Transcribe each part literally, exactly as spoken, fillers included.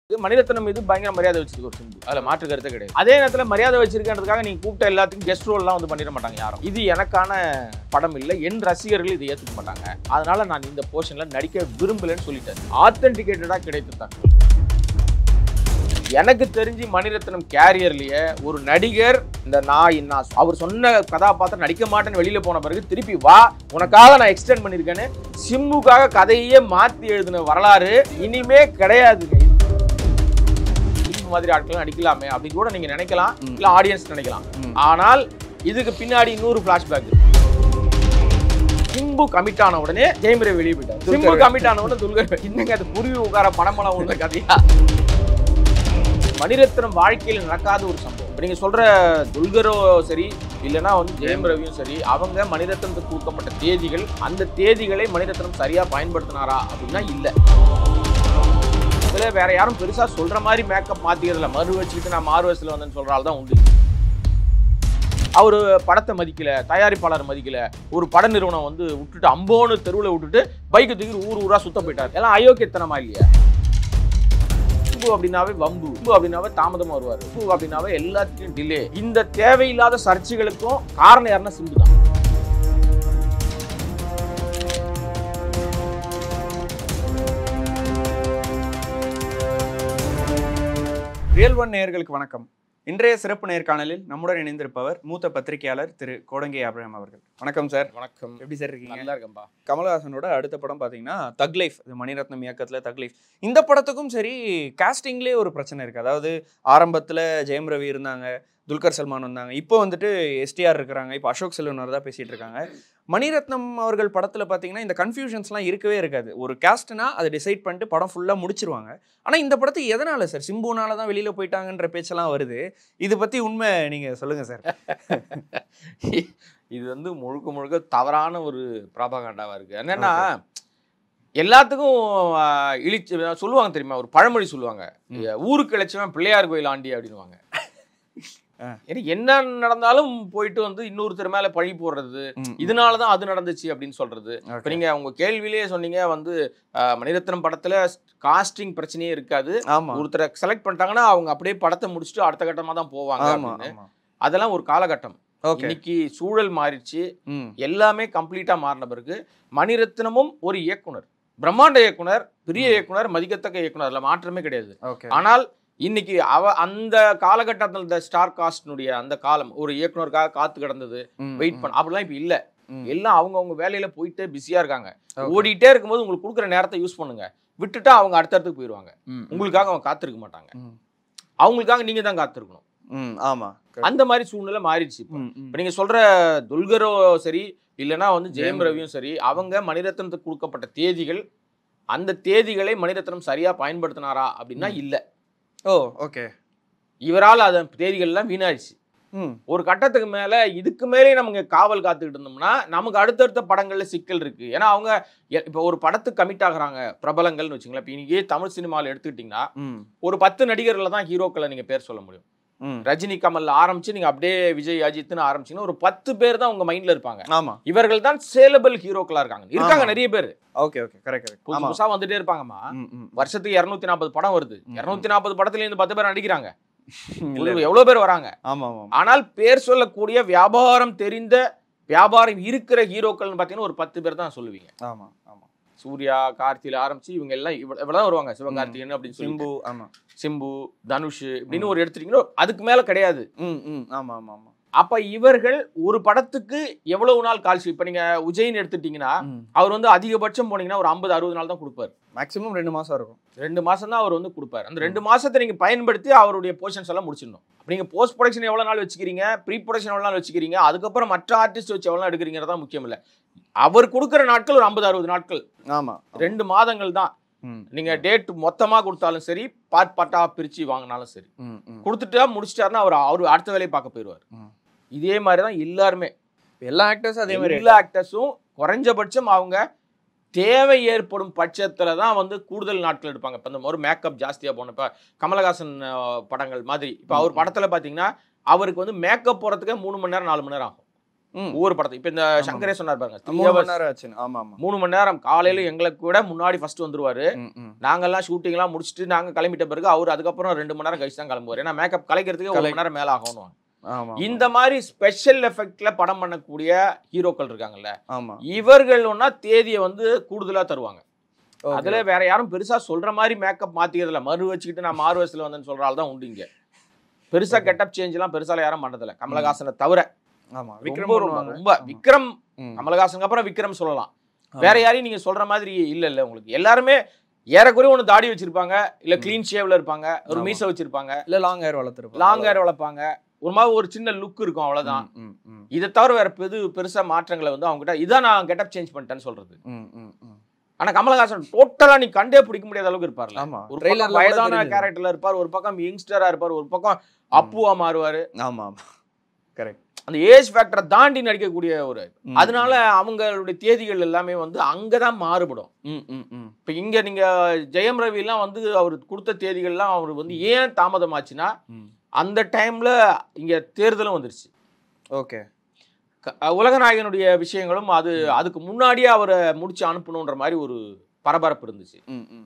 மணிரத்னம் மீது பயங்கர மரியாதை வச்சிருக்கு ஒரு சிம்பு. அதுல மாற்று கருத்தே கிடையாது. அதே நேரத்துல மரியாதை வச்சிருக்கிறதுக்காக நீங்க கூப்பிட்ட எல்லாத்துக்கும் கெஸ்ட் ரோல் எல்லாம் வந்து பண்ணிட மாட்டாங்க யாரும். இது எனக்கான படம் இல்லை, என் ரசிகர்கள் இதை ஏத்துக்க மாட்டாங்க. அதனால நான் இந்த போர்ஷன்ல நடிக்க விரும்பலன்னு சொல்லிட்டேன். ஆத்தென்டிகேட்டடா கிடைத்ததான். எனக்கு தெரிஞ்சு மணிரத்னம் கேரியர்லயே ஒரு நடிகர் இந்த நான் அவர் சொன்ன கதாபாத்திரம் நடிக்க மாட்டேன்னு வெளியில போன பிறகு திருப்பி வா உனக்காக நான் எக்ஸ்டெண்ட் பண்ணிருக்கேன்னு சிம்புக்காக கதையே மாத்தி எழுதின வரலாறு இனிமே கிடையாது. மாதிரி ஆட்கள் நடிக்கலாமே அப்படின்னு கூட நீங்க நினைக்கலாம், இல்ல ஆடியன்ஸ் நினைக்கலாம். ஆனால் இதுக்கு பின்னாடி இன்னொரு பிளாஷ்பேக். சிம்பு கமிட் ஆன உடனே ஜெயம் ரவி வெளியே போயிட்டார். சிம்பு கமிட் ஆன உடனே துல்கர் இன்னங்க அது புரிவு உட்கார பணமெல்லாம் உள்ள கதையா? மணிரத்னம் வாழ்க்கையில் நடக்காத ஒரு சம்பவம். இப்போ நீங்க சொல்ற துல்கரோ சரி இல்லைன்னா வந்து ஜெயம் ரவியும் சரி, அவங்க மணிரத்னத்துக்கு கொடுக்கப்பட்ட தேதிகள், அந்த தேதிகளை மணிரத்னம் சரியா பயன்படுத்தினாரா அப்படின்னா இல்லை. வேற யாரும் பெருசா சொல்ற மாதிரி மேக்கப் மாத்திக்கிறதுல மறு வச்சுக்கிட்டு நான் மாறு வயசுல வந்தேன்னு சொல்றாள் தான் உண்டு. அவரு படத்தை மதிக்கல, தயாரிப்பாளர் மதிக்கல, ஒரு பட நிறுவனம் வந்து விட்டுட்டு அம்போன்னு தெருவில் விட்டுட்டு பைக்கு தூக்கி ஊர் ஊரா சுத்த போயிட்டார். எல்லாம் அயோக்கியத்தனமா இல்லையா? சிம்பு அப்படின்னாவே வம்பு, சிம்பு அப்படின்னாவே தாமதமா வருவாரு, சிம்பு அப்படின்னாவே எல்லாத்தையும் டிலே. இந்த தேவையில்லாத சர்ச்சைகளுக்கும் காரணம் யாருன்னா சிம்பு தான். ரியல் ஒன் நேயர்களுக்கு வணக்கம். இன்றைய சிறப்பு நேர்காணலில் நம்முடன் இணைந்திருப்பவர் மூத்த பத்திரிகையாளர் திரு கோடங்கை ஆபிரகாம் அவர்கள். வணக்கம் சார். வணக்கம். எப்படி சார் இருக்கீங்க? நல்லா இருக்கேன்பா. கமலஹாசனோட அடுத்த படம் பார்த்தீங்கன்னா தக் லைஃப், இது மணிரத்னம் இயக்கத்தில் தக் லைஃப். இந்த படத்துக்கும் சரி காஸ்டிங்லேயே ஒரு பிரச்சனை இருக்குது. அதாவது ஆரம்பத்தில் ஜெயம் ரவி இருந்தாங்க, துல்கர் சல்மான் வந்தாங்க, இப்போ வந்துட்டு எஸ்டிஆர் இருக்கிறாங்க, இப்போ அசோக் செல்வனர் தான் பேசிகிட்டு இருக்காங்க. மணிரத்னம் அவர்கள் படத்தில் பார்த்தீங்கன்னா இந்த கன்ஃபியூஷன்ஸ்லாம் இருக்கவே இருக்காது. ஒரு காஸ்ட்னா அதை டிசைட் பண்ணிட்டு படம் ஃபுல்லாக முடிச்சிருவாங்க. ஆனால் இந்த படத்துக்கு எதனால் சார் சிம்புனால தான் வெளியில் போயிட்டாங்கன்ற பேச்செல்லாம் வருது. இது பற்றி உண்மை நீங்கள் சொல்லுங்கள் சார். இது வந்து முழுக்க முழுக்க தவறான ஒரு ப்ராபகண்டாவாக இருக்குது. என்னென்னா எல்லாத்துக்கும் இழிச்சு சொல்லுவாங்க தெரியுமா, ஒரு பழமொழி சொல்லுவாங்க, ஊருக்கு இழைச்சவன் பிள்ளையார் கோயில் ஆண்டி அப்படின்வாங்க. ஏன்னா என்ன நடந்தாலும் போயிட்டு வந்து இன்னொருத்தர் மேல பழி போடுறது, இதனாலதான் அது நடந்துச்சு அப்படின்னு சொல்றது. இப்ப நீங்க உங்க கேள்வியிலேயே சொன்னீங்க வந்து மணிரத்னம் படத்துல காஸ்டிங் பிரச்சனையே இருக்காது, ஒருத்தரை செலக்ட் பண்ணிட்டாங்கன்னா அவங்க அப்படியே படத்தை முடிச்சுட்டு அடுத்த கட்டமா தான் போவாங்க அப்படின்னு. அதெல்லாம் ஒரு காலகட்டம். இன்னைக்கு சூழல் மாறிடுச்சு, எல்லாமே கம்ப்ளீட்டா மாறின பிறகு மணிரத்னமும் ஒரு இயக்குனர், பிரம்மாண்ட இயக்குனர், பெரிய இயக்குனர், மதிக்கத்தக்க இயக்குனர், அதுல மாற்றமே கிடையாது. ஆனால் இன்னைக்கு அவ அந்த காலகட்டத்தில் இந்த ஸ்டார் காஸ்டினுடைய அந்த காலம் ஒரு இயக்குனருக்காக காத்து கிடந்தது, வெயிட் பண்ண, அப்படிலாம் இப்ப இல்ல. எல்லாம் அவங்க அவங்க வேலையில போயிட்டே பிஸியா இருக்காங்க. ஓடிட்டே இருக்கும்போது உங்களுக்கு கொடுக்குற நேரத்தை யூஸ் பண்ணுங்க, விட்டுட்டா அவங்க அடுத்தடுத்துக்கு போயிடுவாங்க. உங்களுக்காக அவங்க காத்திருக்க மாட்டாங்க, அவங்களுக்காக நீங்க தான் காத்திருக்கணும். ஆமா, அந்த மாதிரி சூழ்நிலை மாறிடுச்சு. இப்ப நீங்க சொல்ற துல்கரோ சரி இல்லைன்னா வந்து ஜெயம் ரவியும் சரி, அவங்க மணிரத்னத்துக்கு கொடுக்கப்பட்ட தேதிகள், அந்த தேதிகளை மணிரத்னம் சரியா பயன்படுத்தினாரா அப்படின்னா இல்ல. Oh okay. இவரால் அந்த தேதிகள் எல்லாம் வீணாயிடுச்சு. ஒரு கட்டத்துக்கு மேல இதுக்கு மேலே நமக்கு காவல் காத்துக்கிட்டு இருந்தோம்னா நமக்கு அடுத்தடுத்த படங்கள்ல சிக்கல் இருக்கு. ஏன்னா அவங்க இப்ப ஒரு படத்துக்கு கமிட் ஆகுறாங்க பிரபலங்கள்னு வச்சுங்களேன். இப்ப இன்னைக்கு தமிழ் சினிமாவில் எடுத்துக்கிட்டீங்கன்னா ஒரு பத்து நடிகர்களை தான் ஹீரோக்களை நீங்க பேர் சொல்ல முடியும். ரஜினி கமல் ஆரம்பிச்சு நீங்க அப்படியே விஜய் அஜித்னு ஆரம்பிச்சீங்கன்னா ஒரு பத்து பேர் தான் உங்க மைண்ட்ல இருப்பாங்க. ஆமா, இவர்கள் தான் சேலபிள் ஹீரோக்களா இருக்காங்க. இருக்காங்க நிறைய பேர். Okay okay, correct correct. புதுசு புதுசா வந்துட்டே இருப்பாங்கம்மா. வருஷத்துக்கு இருநூத்தி நாற்பது படம் வருது. இருநூத்தி நாற்பது படத்துல இருந்து பத்து பேர் நடிக்கிறாங்க. எவ்வளவு பேர் வராங்க. ஆனால் பேர் சொல்லக்கூடிய வியாபாரம் தெரிந்த வியாபாரம் இருக்கிற ஹீரோக்கள்னு பாத்தீங்கன்னா ஒரு பத்து பேர் தான் சொல்லுவீங்க. ஆமா ஆமா. சூர்யா, கார்த்தியில ஆரம்பிச்சு இவங்க எல்லாம் இவ்வளவுதான் வருவாங்க. சிவகார்த்திகேயன் அப்படின்னு சொல்லி, சிம்பு, ஆமா, சிம்பு, தனுஷ் இப்படின்னு ஒரு எடுத்துட்டீங்கன்னா அதுக்கு மேல கிடையாது. ஆமா ஆமா ஆமா. அப்ப இவர்கள் ஒரு படத்துக்கு எவ்வளவு நாள் கால்சி, இப்ப நீங்க உஜயின் எடுத்துட்டீங்கன்னா அவர் வந்து அதிகபட்சம் போனீங்கன்னா ஒரு ஐம்பது அறுபது நாள் தான் கொடுப்பாரு. மேக்ஸிமம் ரெண்டு மாசம் இருக்கும். ரெண்டு மாசம் தான் அவர் வந்து கொடுப்பாரு. அந்த ரெண்டு மாசத்தை நீங்க பயன்படுத்தி அவருடைய போர்ஷன்ஸ் எல்லாம் முடிச்சிடணும். நீங்க போஸ்ட் ப்ரொடக்ஷன் எவ்வளவு நாள் வச்சுக்கிறீங்க, ப்ரீ ப்ரொடக்ஷன் எவ்வளவு நாள் வச்சுக்கிறீங்க, அதுக்கப்புறம் மற்ற ஆர்டிஸ்ட் வச்சு எவ்வளவு நாள் எடுக்கிறீங்கிறதா முக்கியம் இல்ல. அவர் கொடுக்குற நாட்கள் ஒரு ஐம்பது அறுபது நாட்கள். ஆமா, ரெண்டு மாதங்கள் தான். நீங்க டேட் மொத்தமா கொடுத்தாலும் சரி, பார்ட் பார்ட்டா பிரிச்சு வாங்கினாலும் சரி, கொடுத்துட்டா முடிச்சிட்டாருன்னா அவர் அவரு அடுத்த வேலையை பார்க்க போயிடுவார். இதே மாதிரிதான் எல்லாருமே, எல்லா ஆக்டர்ஸும் அதே மாதிரி. எல்லா ஆக்டர்ஸும் குறைஞ்சபட்சம் அவங்க தேவை ஏற்படும் பட்சத்துல தான் வந்து கூடுதல் நாட்கள் எடுப்பாங்க. இப்போ இந்த ஒரு மேக்கப் ஜாஸ்தியா போன இப்ப கமலஹாசன் படங்கள் மாதிரி, இப்ப அவர் படத்துல பாத்தீங்கன்னா அவருக்கு வந்து மேக்கப் போறதுக்கே மூணு மணி நேரம் நாலு மணி நேரம் ஆகும். ஒவ்வொரு படத்துக்கு. இப்ப இந்த சங்கரே சொன்னார் பாருங்க, மூணு மணி நேரம் ஆச்சு. ஆமா ஆமா, மூணு மணி நேரம். காலையில எங்களுக்கு கூட முன்னாடி ஃபர்ஸ்ட் வந்துருவாரு. நாங்கெல்லாம் ஷூட்டிங் எல்லாம் முடிச்சுட்டு நாங்க கிளம்பிட்ட பிறகு அவர் அதுக்கப்புறம் ரெண்டு மணி நேரம் கழிச்சு தான் கிளம்புவார். ஏன்னா மேக்கப் கலைக்கிறதுக்கு ஒரு மணி நேரம் மேல ஆகணும். இந்த மாதிரி ஸ்பெஷல் எஃபெக்ட்ல படம் பண்ணக்கூடிய ஹீரோக்கள் இருக்காங்கல்ல, இவர்கள் ஒன்னா தேதியை வந்து கூடுதலா தருவாங்க. அதுல வேற யாரும் பெருசா சொல்ற மாதிரி மேக்கப் மாத்திக்கிறதுல மறு வச்சுக்கிட்டு நான் மாறு வயசுல வந்தேன்னு சொல்ற ஆள் தான் உண்டு இங்க. பெருசா கெட்டப் சேஞ்ச் எல்லாம் பெருசால யாரும் பண்றதில்ல, கமலஹாசனை தவிர. ஆமா, விக்ரம் ரொம்ப விக்ரம் கமலஹாசனுக்கு அப்புறம் விக்ரம் சொல்லலாம். வேற யாரையும் நீங்க சொல்ற மாதிரி இல்ல இல்ல உங்களுக்கு. எல்லாருமே ஏறக்குறைய ஒன்று தாடி வச்சிருப்பாங்க, இல்ல கிளீன் ஷேவ்ல இருப்பாங்க, ஒரு மீசை வச்சிருப்பாங்க, இல்ல லாங் ஹேர் வளர்த்துருப்பாங்க, லாங் ஹேர் வளர்ப்பாங்க, ஒரு மாதிரி ஒரு சின்ன லுக் இருக்கும், அவ்வளவுதான். இதை தவிர வேற பெரு பெருசா மாற்றங்களை வந்து அவங்க கிட்ட இதான் நான் கெட்டப் சேஞ்ச் பண்ணிட்டேன்னு சொல்றது. ஆனா கமலஹாசன் டோட்டலா நீ கண்டே பிடிக்க முடியாத அளவுக்கு இருப்பார்ல. ஒரு பக்கம் வயதான கேரக்டர்ல இருப்பார், ஒரு பக்கம் யங்ஸ்டரா இருப்பார், ஒரு பக்கம் அப்புவா மாறுவாரு. ஆமா ஆமா, கரெக்ட். அந்த ஏஜ் ஃபேக்டரை தாண்டி நடிக்கக்கூடிய ஒரு, அதனால அவங்களுடைய தேதிகள் எல்லாமே வந்து அங்கதான் மாறுபடும். இப்ப இங்க நீங்க ஜெயம் ரவி எல்லாம் வந்து அவர் கொடுத்த தேதிகள்லாம் அவர் வந்து ஏன் தாமதமாச்சுன்னா அந்த டைம்ல இங்க தேர்தலும் வந்துருச்சு. ஓகே, உலகநாயகனுடைய விஷயங்களும் அது அதுக்கு முன்னாடியே அவரை முடிச்சு அனுப்பணுன்ற மாதிரி ஒரு பரபரப்பு இருந்துச்சு.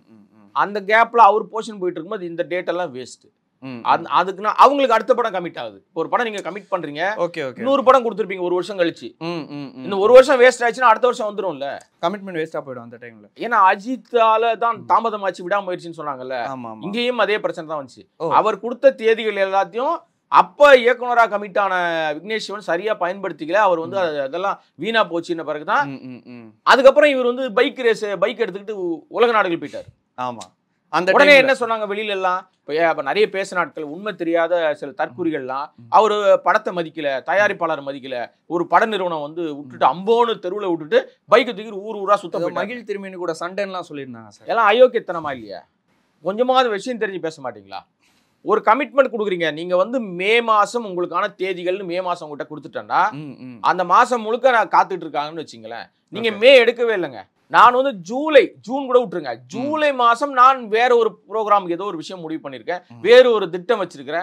அந்த கேப்ல அவர் போர்ஷன் போயிட்டு இருக்கும்போது இந்த டேட் எல்லாம் வேஸ்ட். அதுக்குன்னா அவங்களுக்கு அடுத்த படம் கமிட் ஆகுது. ஒரு படம் நீங்க கமிட் பண்றீங்க, நூறு படம் கொடுத்துருப்பீங்க ஒரு வருஷம் கழிச்சு, இந்த ஒரு வருஷம் வேஸ்ட் ஆயிடுச்சுன்னா அடுத்த வருஷம் வந்துரும்ல, கமிட்மெண்ட் வேஸ்டா போயிடும் அந்த டைம்ல. ஏன்னா அஜித்தால தான் தாமதமாச்சு விடாமுயற்சின்னு சொன்னாங்கல்ல, இங்கேயும் அதே பிரச்சனை தான் வந்துச்சு. அவர் கொடுத்த தேதிகள் எல்லாத்தையும் அப்ப இயக்குனரா கமிட் ஆன விக்னேஷ் சிவன் சரியா பயன்படுத்திக்கல. அவர் வந்து அதெல்லாம் வீணா போச்சுன்ன பிறகுதான் அதுக்கப்புறம் இவர் வந்து பைக் ரேஸ் பைக் எடுத்துக்கிட்டு உலக நாடுகள் போயிட்டாரு. ஆமா, அந்த உடனே என்ன சொன்னாங்க வெளியில எல்லாம், இப்ப நிறைய பேச நாட்கள் உண்மை தெரியாத சில தற்குறிகள்லாம் அவரு படத்தை மதிக்கல, தயாரிப்பாளர் மதிக்கல, ஒரு பட நிறுவனம் வந்து விட்டுட்டு அம்போன்னு தெருவுல விட்டுட்டு பைக்கை தூக்கி ஊர் ஊரா சுத்த மகிழ் திரும்பின்னு கூட சண்டைலாம் சொல்லியிருந்தாங்க சார். எல்லாம் அயோக்கியத்தனமா இல்லையா? கொஞ்சமாவது விஷயம் தெரிஞ்சு பேச மாட்டீங்களா? ஒரு கமிட்மெண்ட் கொடுக்குறீங்க நீங்க வந்து மே மாசம் உங்களுக்கான தேதிகள்னு மே மாசம் உங்ககிட்ட கொடுத்துட்டேன்னா அந்த மாசம் முழுக்க நான் காத்துட்டு இருக்காங்கன்னு வச்சுங்களேன். நீங்க மே எடுக்கவே இல்லைங்க. நான் வந்து ஜூலை ஜூன் கூட விட்டுருங்க, ஜூலை மாசம் நான் வேற ஒரு ப்ரோக்ராமுக்கு ஏதோ ஒரு விஷயம் முடிவு பண்ணிருக்கேன், வேற ஒரு திட்டம் வச்சிருக்கிறேன்,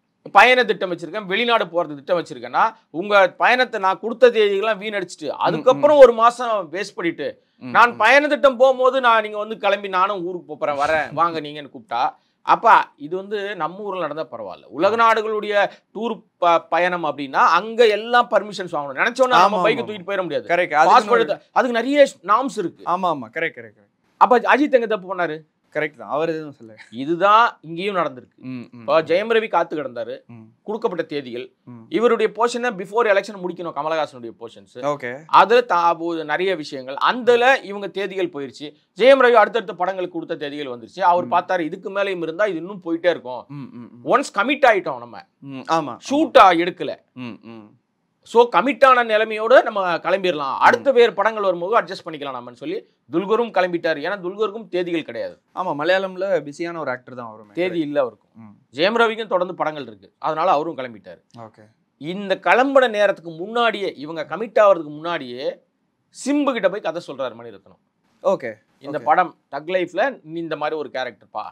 பயண திட்டம் வச்சிருக்கேன், வெளிநாடு போறது திட்டம் வச்சிருக்கேன்னா உங்க பயணத்தை நான் கொடுத்த தேதிகள்லாம் வீணடிச்சுட்டு அதுக்கப்புறம் ஒரு மாசம் வேஸ்ட் பண்ணிட்டு நான் பயண திட்டம் போகும்போது நான் நீங்க வந்து கிளம்பி நானும் ஊருக்கு போறேன் வரேன் வாங்க நீங்கன்னு கூப்பிட்டா அப்ப இது வந்து நம்ம ஊர்ல நடந்தா பரவாயில்ல. உலக நாடுகளுடைய டூர் பயணம் அப்படின்னா அங்க எல்லாம் பர்மிஷன்ஸ் வாங்கணும். நினைச்சோன்னா நம்ம பைக்கை தூக்கிட்டு போயிட முடியாது. கரெக்ட், அதுக்கு நிறைய நாம்ஸ் இருக்கு. ஆமா ஆமா, கரெக்ட் கரெக்ட். அப்ப அஜித் எங்க தப்பு பண்ணாரு? கரெக்ட் தான், அவர் எதுவும் சொல்ல. இதுதான் இங்கேயும் நடந்திருக்கு. இப்போ ஜெயம் ரவி காத்து கிடந்தாரு, கொடுக்கப்பட்ட தேதிகள் இவருடைய போர்ஷனை பிஃபோர் எலெக்ஷன் முடிக்கணும், கமலஹாசனுடைய போர்ஷன்ஸ். ஓகே, அதுல நிறைய விஷயங்கள் அதுல இவங்க தேதிகள் போயிருச்சு. ஜெயம் ரவி அடுத்தடுத்த படங்களுக்கு கொடுத்த தேதிகள் வந்துருச்சு. அவர் பார்த்தாரு இதுக்கு மேலேயும் இருந்தா இது இன்னும் போயிட்டே இருக்கும். ஒன்ஸ் கமிட் ஆயிட்டோம் நம்ம, ஆமா ஷூட்டா எடுக்கல, ஸோ கமிட்டான நிலைமையோடு நம்ம கிளம்பிடலாம், அடுத்த வேறு படங்கள் வரும்போது அட்ஜஸ்ட் பண்ணிக்கலாம் நம்மன்னு சொல்லி துல்கரும் கிளம்பிட்டார். ஏன்னா துல்கருக்கும் தேதிகள் கிடையாது. ஆமா, மலையாளம்ல பிஸியான ஒரு ஆக்டர் தான், அவரும் தேதி இல்லை அவருக்கும். ஜெயம் ரவிக்கும் தொடர்ந்து படங்கள் இருக்கு, அதனால அவரும் கிளம்பிட்டார். ஓகே, இந்த கிளம்பின நேரத்துக்கு முன்னாடியே இவங்க கமிட் ஆகிறதுக்கு முன்னாடியே சிம்பு கிட்ட போய் கதை சொல்றாரு மணிரத்னம். ஓகே, இந்த படம் டக் லைஃப்ல இந்த மாதிரி ஒரு கேரக்டர்ப்பா,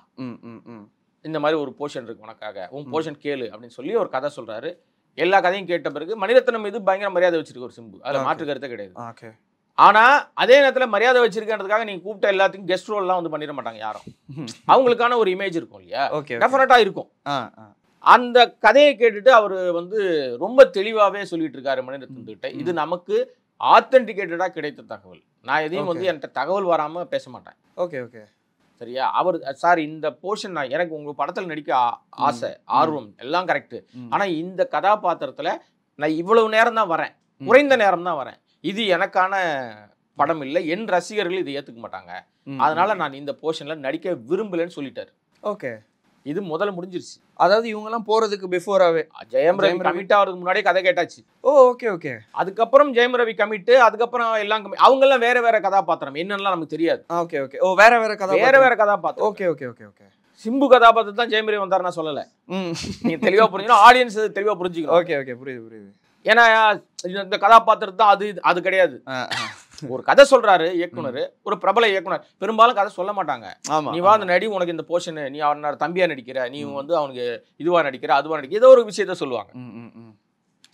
இந்த மாதிரி ஒரு போர்ஷன் இருக்கு உனக்காக, உன் போர்ஷன் கேளு அப்படின்னு சொல்லி ஒரு கதை சொல்றாரு. எல்லா கதையும் கேட்ட பிறகு மணிரத்னம் மீது பயங்கர மரியாதை வச்சிருக்க ஒரு சிம்பு, அதுல மாற்று கருத்தே கிடையாது. ஆனா அதே நேரத்துல மரியாதை வச்சிருக்கன்றதுக்காக நீங்க கூப்பிட்ட எல்லாத்துக்கும் கெஸ்ட் ரோல் எல்லாம் வந்து பண்ணிட மாட்டாங்க யாரும். அவங்களுக்கான ஒரு இமேஜ் இருக்கும் இல்லையா, டெஃபினட்டா இருக்கும். அந்த கதையை கேட்டுட்டு அவரு வந்து ரொம்ப தெளிவாவே சொல்லிட்டு இருக்காரு மணிரத்னம் கிட்ட, இது நமக்கு ஆத்தென்டிகேட்டடா கிடைத்த தகவல், நான் எதையும் வந்து என்கிட்ட தகவல் வராம பேச மாட்டேன். ஓகே ஓகே, சரியா? அவர் சார் இந்த போர்ஷன் நான் எனக்கு உங்க படத்துல நடிக்க ஆசை ஆர்வம் எல்லாம் கரெக்ட், ஆனா இந்த கதாபாத்திரத்துல நான் இவ்வளவு நேரம் தான் வரேன், குறைந்த நேரம் தான் வரேன், இது எனக்கான படம் இல்லை, என் ரசிகர்கள் இதை ஏத்துக்க மாட்டாங்க, அதனால நான் இந்த போர்ஷன்ல நடிக்க விரும்பலன்னு சொல்லிட்டாரு. ஓகே, இது முதல்ல முடிஞ்சிருச்சு. அதாவது இவங்க எல்லாம் போறதுக்கு பிஃபோராவே ஜெயம் ரவி கமிட் ஆகிறதுக்கு முன்னாடியே கதை கேட்டாச்சு. ஓ ஓகே ஓகே, அதுக்கப்புறம் ஜெயம் ரவி கமிட், அதுக்கப்புறம் எல்லாம் அவங்க எல்லாம் வேற வேற கதாபாத்திரம் என்னெல்லாம் நமக்கு தெரியாது. ஓகே ஓகே, ஓ வேற வேற கதா வேற வேற கதாபாத்திரம். Okay okay okay okay, Simbu கதாபாத்திரம் தான் ஜெயம் ரவி வந்தாரு நான் சொல்லல, நீங்க தெளிவா புரிஞ்சுக்கணும், ஆடியன்ஸ் தெளிவா புரிஞ்சுக்கணும். ஓகே ஓகே, புரியுது புரியுது. ஏன்னா இந்த கதாபாத்திரம் தான் அது அது கிடையாது. ஒரு கதை சொல்றாரு இயக்குனர், ஒரு பிரபல இயக்குனர், பெரும்பாலும் கதை சொல்ல மாட்டாங்க. நீ வா அந்த நடி, உனக்கு இந்த போர்ஷன், நீ அவன் தம்பியா நடிக்கிற, நீ வந்து அவனுக்கு இதுவா நடிக்கிற அதுவா நடிக்கிற, ஏதோ ஒரு விஷயத்த சொல்லுவாங்க.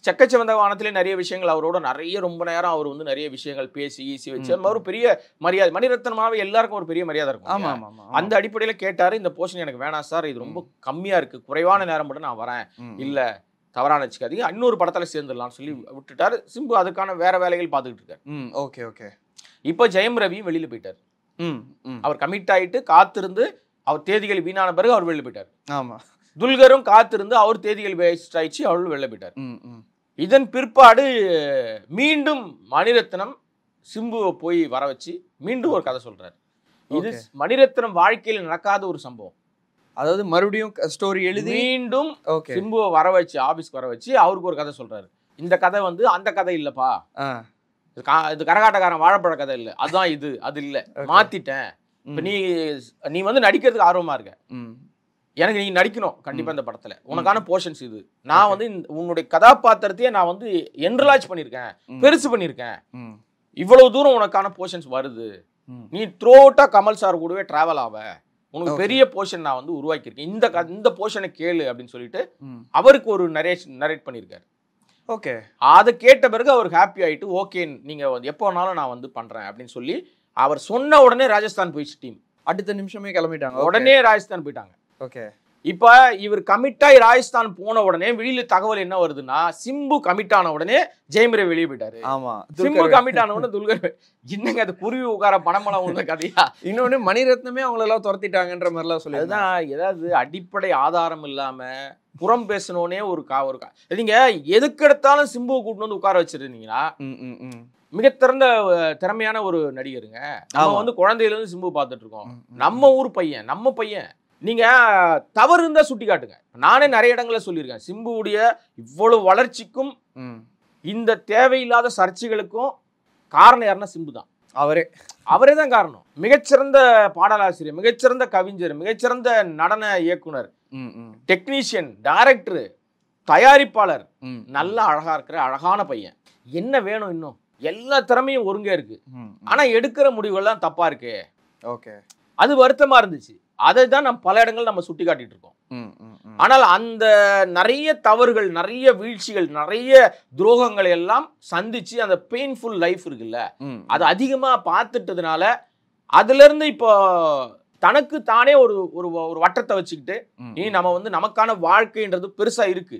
செக்கச்சவந்த வானத்திலே நிறைய விஷயங்கள் அவரோட நிறைய ரொம்ப நேரம் அவர் வந்து நிறைய விஷயங்கள் பேசி ஈசி வச்சு ஒரு பெரிய மரியாதை. மணிரத்னமாவே எல்லாருக்கும் ஒரு பெரிய மரியாதை இருக்கும். ஆமா ஆமா அந்த அடிப்படையில கேட்டாரு, இந்த போர்ஷன் எனக்கு வேணாம் சார், இது ரொம்ப கம்மியா இருக்கு, குறைவான நேரம் மட்டும் நான் வரேன், இல்ல தவறான வச்சுக்காதீங்க, இன்னொரு படத்துல சேர்ந்துடலாம்னு சொல்லி விட்டுட்டாரு. சிம்பு அதுக்கான வேற வேலைகள் பார்த்துக்கிட்டு இருக்காரு. Okay okay. இப்போ ஜெயம் ரவி வெளியில போயிட்டார். அவர் கமிட் ஆயிட்டு காத்திருந்து அவர் தேதிகள் வீணான பிறகு அவர் வெளில போயிட்டார். ஆமா. துல்கரும் காத்திருந்து அவர் தேதிகள் வேஸ்ட் ஆயிடுச்சு, அவர்கள் வெளில போயிட்டார். இதன் பிற்பாடு மீண்டும் மணிரத்னம் சிம்புவை போய் வர வச்சு மீண்டும் ஒரு கதை சொல்றாரு. இது மணிரத்னம் வாழ்க்கையில் நடக்காத ஒரு சம்பவம். அதாவது மறுபடியும் ஸ்டோரி எழுதி மீண்டும் சிம்புவை வர வச்சு ஆபீஸ்க்கு வர வச்சு அவருக்கு ஒரு கதை சொல்றாரு. இந்த கதை வந்து அந்த கதை இல்லப்பா, இது கரகாட்டக்காரன் வாழைப்பழ கதை இல்ல, அதுதான் இது, அது இல்ல, மாத்திட்டேன். இப்ப நீ நீ வந்து நடிக்கிறதுக்கு ஆர்வமா இருக்க, எனக்கு நீ நடிக்கணும் கண்டிப்பா இந்த படத்துல, உனக்கான போர்ஷன்ஸ் இது, நான் வந்து உன்னுடைய கதாபாத்திரத்தையே நான் வந்து என்லார்ஜ் பண்ணிருக்கேன், பெருசு பண்ணிருக்கேன், இவ்வளவு தூரம் உனக்கான போர்ஷன்ஸ் வருது, நீ த்ரூ அவுட்டா கமல் சார் கூடவே டிராவல் ஆவ, உனக்கு பெரிய போர்ஷன் நான் வந்து உருவாக்கியிருக்கேன், இந்த இந்த போர்ஷனை கேளு அப்படின்னு சொல்லிட்டு அவருக்கு ஒரு நரேஷன் நரேட் பண்ணியிருக்காரு. ஓகே. அதை கேட்ட பிறகு அவருக்கு ஹாப்பி ஆயிட்டு, ஓகே நீங்க எப்போ வேணாலும் நான் வந்து பண்றேன் அப்படின்னு சொல்லி அவர் சொன்ன உடனே ராஜஸ்தான் போயிடுச்சு டீம். அடுத்த நிமிஷமே கிளம்பிட்டாங்க. உடனே ராஜஸ்தான் போயிட்டாங்க. ஓகே. இப்ப இவர் கமிட்டாய் ராஜஸ்தான் போன உடனே வெளியில தகவல் என்ன வருதுன்னா, சிம்பு கமிட் ஆன உடனே ஜெயம் ரவி வெளியே போயிட்டாரு. ஆமா. சிம்பு கமிட் ஆன உடனே துல்கர், என்னங்க அது குருவி உட்கார பணமளம் உள்ள கதையா? இன்னொன்னு மணிரத்னமே அவங்களெல்லாம் துரத்திட்டாங்கன்ற மாதிரிலாம் சொல்லி, அதுதான் ஏதாவது அடிப்படை ஆதாரம் இல்லாம புறம் பேசணும்னே ஒரு கா ஒரு கா நீங்க எதுக்கு எடுத்தாலும் சிம்புவை கூட்டிட்டு வந்து உட்கார வச்சிருந்தீங்கன்னா மிக திறந்த திறமையான ஒரு நடிகருங்க. நம்ம வந்து குழந்தையில இருந்து சிம்பு பார்த்துட்டு இருக்கோம், நம்ம ஊர் பையன், நம்ம பையன். நீங்க தவறு இருந்தா சுட்டி காட்டுங்க. நானே நிறைய இடங்களை சொல்லியிருக்கேன், சிம்புவுடைய இவ்வளவு வளர்ச்சிக்கும் இந்த தேவையில்லாத சர்ச்சைகளுக்கும் காரணம் யாருன்னா சிம்பு தான். அவரே அவரே தான் காரணம். மிகச்சிறந்த பாடலாசிரியர், மிகச்சிறந்த கவிஞர், மிகச்சிறந்த நடன இயக்குனர், டெக்னீஷியன், டைரக்டர், தயாரிப்பாளர், நல்ல அழகா இருக்கிற அழகான பையன். என்ன வேணும் இன்னும்? எல்லா திறமையும் ஒருங்கே இருக்கு, ஆனா எடுக்கிற முடிவுகள் தான் தப்பா இருக்கு. ஓகே. அது வருத்தமா இருந்துச்சு. அதை தான் நம்ம பல இடங்கள் நம்ம சுட்டி காட்டிட்டு இருக்கோம். ஆனால் அந்த நிறைய தவறுகள், நிறைய வீழ்ச்சிகள், நிறைய துரோகங்களை எல்லாம் சந்திச்சு அந்த பெயின்ஃபுல் லைஃப் இருக்குல்ல, அது அதிகமா பார்த்துட்டதுனால அதுல இருந்து இப்போ தனக்கு தானே ஒரு ஒரு வட்டத்தை வச்சுக்கிட்டு இனி நம்ம வந்து நமக்கான வாழ்க்கைன்றது பெருசா இருக்கு,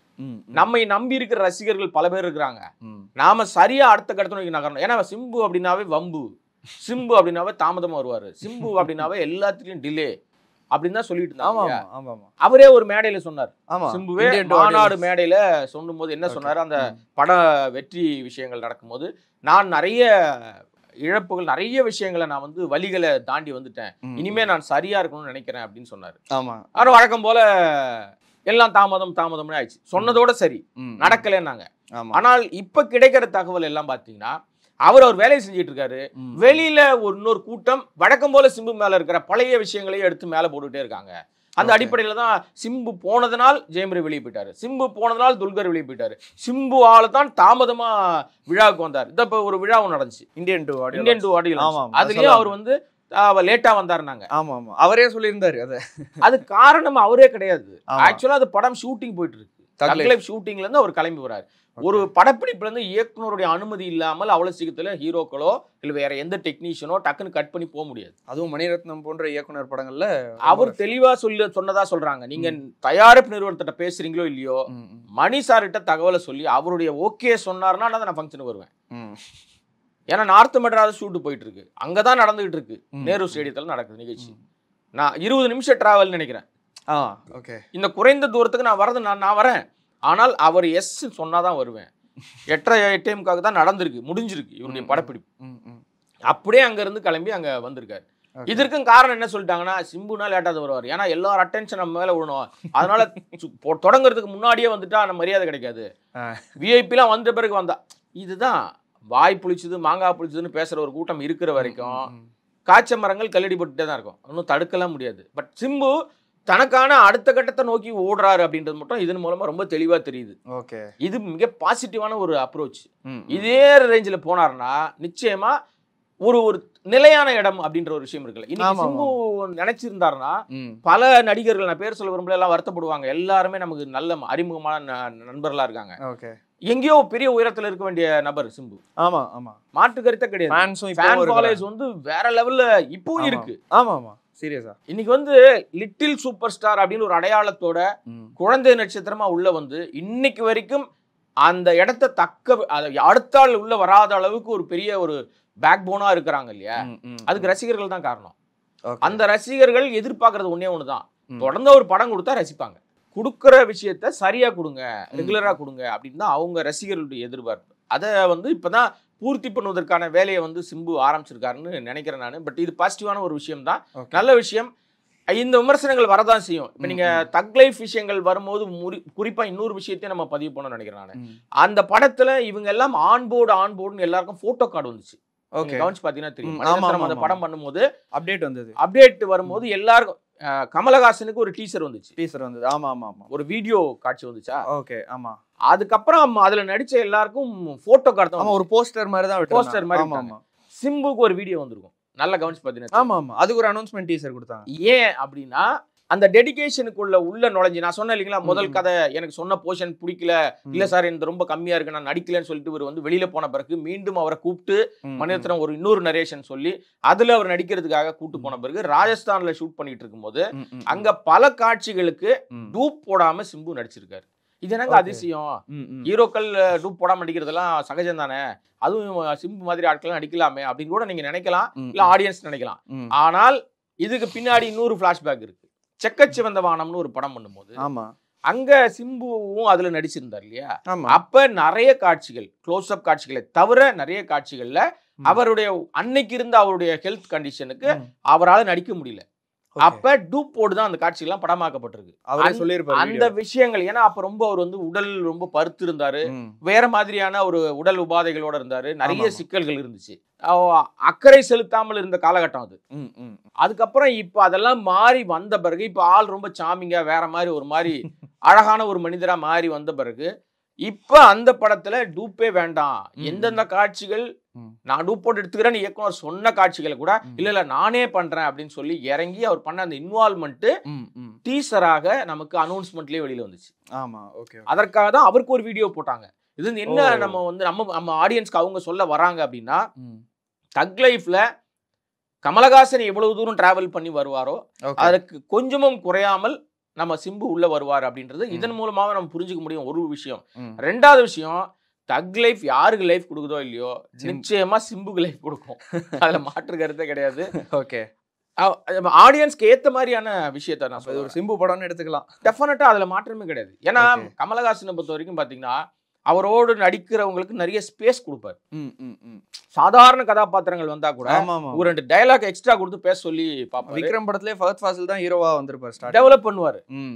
நம்மை நம்பி இருக்கிற ரசிகர்கள் பல பேர் இருக்கிறாங்க, நாம சரியா அடுத்த கடத்த நோக்கி நகரணும். ஏன்னா சிம்பு அப்படின்னாவே வம்பு, சிம்பு அப்படின்னாவே தாமதமா வருவாரு, சிம்பு அப்படின்னாவே எல்லாத்துலயும் டிலே அப்படின்னு தான் சொல்லிட்டு இருந்தாங்க. அவரே ஒரு மேடையில சொன்னார், சிம்புவே மாநாடு மேடையில சொல்லும் போது என்ன சொன்னாரு, அந்த பட வெற்றி விஷயங்கள் நடக்கும்போது நான் நிறைய இழப்புகள், நிறைய விஷயங்களை நான் வந்து வழிகளை தாண்டி வந்துட்டேன், இனிமே நான் சரியா இருக்கணும்னு நினைக்கிறேன் அப்படின்னு சொன்னாரு. ஆனா வழக்கம் போல எல்லாம் தாமதம் தாமதம்னு ஆயிடுச்சு, சொன்னதோட சரி நடக்கலன்னாங்க. ஆனால் இப்ப கிடைக்கிற தகவல் எல்லாம் பாத்தீங்கன்னா அவர் அவர் வேலையை செஞ்சுட்டு இருக்காரு, வெளியில ஒரு இன்னொரு கூட்டம் வழக்கம் போல சிம்பு மேல இருக்கிற பழைய விஷயங்களையும் எடுத்து மேல போட்டுட்டே இருக்காங்க. அந்த அடிப்படையில தான் சிம்பு போனதுனால் ஜெயம் ரவி வெளியே போயிட்டாரு, சிம்பு போனதுனால் துல்கர் வெளியே போயிட்டாரு, சிம்பு ஆளு தான் தாமதமா விழாவுக்கு வந்தார். இந்த இப்ப ஒரு விழாவும் நடந்துச்சு, Indian two Indian two audio, அதுலயும் அவர் வந்து லேட்டா வந்தாருனாங்க. ஆமா ஆமா, அவரே சொல்லியிருந்தாரு. அது அது காரணம் அவரே கிடையாது. ஆக்சுவலா அது படம் ஷூட்டிங் போயிட்டு இருக்கு, தக்லைஃப் ஷூட்டிங்ல இருந்து அவர் கிளம்பி வராரு. ஒரு படப்பிடிப்புல இருந்து இயக்குனருடைய அனுமதி இல்லாமல் அவ்வளவு சீக்கிரத்துல ஹீரோக்களோ இல்ல வேற எந்த டெக்னீஷியனோ டக்குன்னு கட் பண்ணி போக முடியாது. அதுவும் மணிரத்னம் போன்ற இயக்குனர் படங்கள்ல அவர் தெளிவா சொல்லி சொன்னதா சொல்றாங்க. நீங்க தயாரிப்பு நிறுவனத்திட்ட பேசுறீங்களோ இல்லையோ, மணி சார்கிட்ட தகவலை சொல்லி அவருடைய ஓகே சொன்னார்னா நான் ஃபங்க்ஷனுக்கு வருவேன். ஏன்னா நார்த் மெட்ராஸ் ஷூட் போயிட்டு இருக்கு, அங்கதான் நடந்துகிட்டு இருக்கு, நேரு ஸ்டேடியத்துல நடக்குது நிகழ்ச்சி. நான் இருபது நிமிஷம் டிராவல் நினைக்கிறேன். இந்த குறைந்த தூரத்துக்கு நான் வரது நான் நான் வரேன், ஆனால் அவர் எஸ் சொன்னாதான் வருவேன். எட்டரை எட்டேமுக்காக தான் நடந்திருக்கு, முடிஞ்சிருக்கு இவருடைய படப்பிடிப்பு. அப்படியே அங்க இருந்து கிளம்பி அங்க வந்திருக்காரு. இதற்கும் காரணம் என்ன சொல்லிட்டாங்கன்னா, சிம்புனா லேட்டாக வருவார், ஏன்னா எல்லாரும் அட்டென்ஷன் நம்ம மேல விடணும், அதனால தொடங்குறதுக்கு முன்னாடியே வந்துட்டா நம்ம மரியாதை கிடைக்காது, விஐபிலாம் வந்த பிறகு வந்தா. இதுதான் வாய் புளிச்சது மாங்காய் புளிச்சதுன்னு பேசுற ஒரு கூட்டம் இருக்கிற வரைக்கும் காய்ச்ச மரங்கள் கல்லடி போட்டுட்டே தான் இருக்கும், ஒன்றும் தடுக்கலாம் முடியாது. பட் சிம்பு தனக்கான அடுத்த கட்டத்தை நோக்கி ஓடுறாரு அப்படின்றது மட்டும் இதன் மூலமா ரொம்ப தெளிவா தெரியுது. ஓகே, இது மிக பாசிட்டிவான ஒரு அப்ரோச். இதே ரேஞ்சில் போனார்னா நிச்சயமா ஒரு ஒரு நிலையான இடம் அப்படின்ற ஒரு விஷயம் இருக்குல்ல. இன்னைக்கு சிம்பு நினைச்சிருந்தாருன்னா பல நடிகர்கள், நான் பேர் சொல்ல விரும்பல, எல்லாம் வருத்தப்படுவாங்க. எல்லாருமே நமக்கு நல்ல அறிமுகமான நண்பர்களா இருக்காங்க. எங்கேயோ பெரிய உயரத்துல இருக்க வேண்டிய நபர் சிம்பு. ஆமா ஆமா மாற்று கருத்தே கிடையாது. ஃபேன்ஸும் ஃபேன் ஃபாலோவர்ஸ் வந்து வேற லெவல்ல இப்பவும் இருக்கு. ஆமா ஆமா சீரியஸா. இன்னைக்கு வந்து லிட்டில் சூப்பர் ஸ்டார் அப்படின்னு ஒரு அடையாளத்தோட குழந்தை நட்சத்திரமா உள்ள வந்து இன்னைக்கு வரைக்கும் அந்த இடத்த தக்க அடுத்த ஆள் உள்ள வராத அளவுக்கு ஒரு பெரிய ஒரு பேக் போனா இருக்கிறாங்க இல்லையா, அதுக்கு ரசிகர்கள் தான் காரணம். அந்த ரசிகர்கள் எதிர்பார்க்கறது ஒன்னே ஒண்ணுதான், தொடர்ந்து ஒரு படம் கொடுத்தா ரசிப்பாங்க. கொடுக்குற விஷயத்த சரியா கொடுங்க, ரெகுலரா கொடுங்க அப்படின்னு தான் அவங்க ரசிகர்களுடைய எதிர்பார்ப்பு. அதை வந்து இப்பதான் பூர்த்தி பண்ணுவதற்கான வேலையை வந்து சிம்பு ஆரம்பிச்சிருக்காருன்னு நினைக்கிறேன் நான். பட் இது பாசிட்டிவான ஒரு விஷயம் தான், நல்ல விஷயம். இந்த விமர்சனங்கள் வரதான் செய்யும். இப்ப நீங்க தக் லைஃப் விஷயங்கள் வரும்போது குறிப்பா இன்னொரு விஷயத்தையும் நம்ம பதிவு பண்ணணும்னு நினைக்கிறேன் நான். அந்த படத்துல இவங்க எல்லாம் ஆன்போர்டு ஆன்போர்டுன்னு எல்லாருக்கும் போட்டோ கார்டு வந்துச்சு. கவனிச்சு பாத்தீங்கன்னா தெரியும். அந்த படம் பண்ணும்போது அப்டேட் வந்தது. அப்டேட் வரும்போது எல்லாருக்கும் கமலஹாசனுக்கு ஒரு டீசர் வந்துச்சு. டீசர் வந்தது. ஆமா ஆமா ஆமா. ஒரு வீடியோ காட்சி வந்துச்சா. ஓகே ஆமா. அதுக்கப்புறம் அதுல நடிச்ச எல்லாருக்கும் போட்டோ கார்டு தான். ஒரு போஸ்டர் மாதிரி தான். போஸ்டர் மாதிரி. ஆமா ஆமா. சிம்புக்கு ஒரு வீடியோ வந்திருக்கும். நல்லா கவனிச்சு பாத்தீங்கன்னா. ஆமா ஆமா. அதுக்கு ஒரு அனௌன்ஸ்மெண்ட் டீசர் கொடுத்தாங்க. ஏன் அப்படின்னா அந்த டெடிகேஷனுக்குள்ள உள்ள நுழைஞ்சு நான் சொன்னேன் இல்லைங்களா, முதல் கதை எனக்கு சொன்ன போர்ஷன் பிடிக்கல, இல்ல சார் எனக்கு ரொம்ப கம்மியா இருக்கு, நான் நடிக்கலன்னு சொல்லிட்டு இவர் வந்து வெளியில போன பிறகு மீண்டும் அவரை கூப்பிட்டு மணிரத்னம் ஒரு இன்னொரு நரேஷன் சொல்லி அதுல அவர் நடிக்கிறதுக்காக கூப்பிட்டு போன பிறகு ராஜஸ்தான்ல ஷூட் பண்ணிட்டு இருக்கும்போது அங்க பல காட்சிகளுக்கு டூப் போடாம சிம்பு நடிச்சிருக்காரு. இது என்னங்க அதிசயம், ஹீரோக்கள் டூப் போடாம நடிக்கிறதெல்லாம் சகஜம் தானே, அதுவும் சிம்பு மாதிரி ஆட்கள் நடிக்கலாமே அப்படின்னு கூட நீங்க நினைக்கலாம், இல்ல ஆடியன்ஸ் நினைக்கலாம். ஆனால் இதுக்கு பின்னாடி இன்னொரு பிளாஷ்பேக் இருக்கு. செக்கச்சிவந்த வானம்னு ஒரு படம் பண்ணும்போது ஆமா அங்க சிம்புவும் அதுல நடிச்சிருந்தார் இல்லையா, அப்ப நிறைய காட்சிகள் க்ளோஸ் அப் காட்சிகளை தவிர நிறைய காட்சிகள்ல அவருடைய அன்னைக்கு இருந்த அவருடைய ஹெல்த் கண்டிஷனுக்கு அவரால் நடிக்க முடியல. அப்ப டூப் போடு தான் அந்த காட்சி எல்லாம் படமாக்கப்பட்டிருக்கு. அவரே சொல்லியிருப்பாரு அந்த விஷயங்கள். ஏன்னா அப்ப ரொம்ப அவர் வந்து உடல் ரொம்ப பருத்து இருந்தாரு, வேற மாதிரியான ஒரு உடல் உபாதைகளோட இருந்தாரு, நிறைய சிக்கல்கள் இருந்துச்சு, அக்கறை செலுத்தாமல் இருந்த காலகட்டம் அது. அதுக்கப்புறம் இப்ப அதெல்லாம் மாறி வந்த பிறகு இப்ப ஆள் ரொம்ப சாமிங்கா வேற மாதிரி ஒரு மாதிரி அழகான ஒரு மனிதரா மாறி வந்த பிறகு இப்ப அந்த படத்துல டூப்பே வேண்டாம், எந்தெந்த காட்சிகள் நான் டூப் போட்டு எடுத்துக்கிறேன்னு இயக்குனர் சொன்ன காட்சிகளை கூட இல்ல இல்ல நானே பண்றேன் அப்படின்னு சொல்லி இறங்கி அவர் பண்ண அந்த இன்வால்வ்மெண்ட் டீசராக நமக்கு அனௌன்ஸ்மெண்ட்லயே வெளியில வந்துச்சு. ஆமா ஓகே. அதற்காக தான் அவருக்கு ஒரு வீடியோ போட்டாங்க. இது என்ன நம்ம வந்து நம்ம நம்ம ஆடியன்ஸ்க்கு அவங்க சொல்ல வராங்க அப்படின்னா, தக் லைஃப்ல கமலஹாசன் எவ்வளவு தூரம் டிராவல் பண்ணி வருவாரோ அதுக்கு கொஞ்சமும் குறையாமல் நம்ம சிம்பு உள்ள வருவார் அப்படின்றது இதன் மூலமாக நம்ம புரிஞ்சுக்க முடியும் ஒரு விஷயம். ரெண்டாவது விஷயம், தக் லைஃப் யாருக்கு லைஃப் கொடுக்குதோ இல்லையோ நிச்சயமா சிம்புக்கு லைஃப் கொடுக்கும், அதுல மாற்று கருத்தே கிடையாது. ஓகே. ஆடியன்ஸ்க்கு ஏத்த மாதிரியான விஷயத்த நான் சொல்ல ஒரு சிம்பு படம்னு எடுத்துக்கலாம். டெஃபினட்டா அதுல மாற்றமே கிடையாது. ஏன்னா கமலஹாசனை பொறுத்த வரைக்கும் பாத்தீங்கன்னா அவரோடு நடிக்கிறவங்களுக்கு நிறைய ஸ்பேஸ் கொடுப்பாரு. சாதாரண கதாபாத்திரங்கள் வந்தா கூட ஒரு ரெண்டு டயலாக் எக்ஸ்ட்ரா கொடுத்து பேச சொல்லி பாப்பாரு. விக்ரம் படத்திலே ஃபஹத் ஃபாசில் தான் ஹீரோவா வந்திருப்பாரு, டெவலப் பண்ணுவாரு.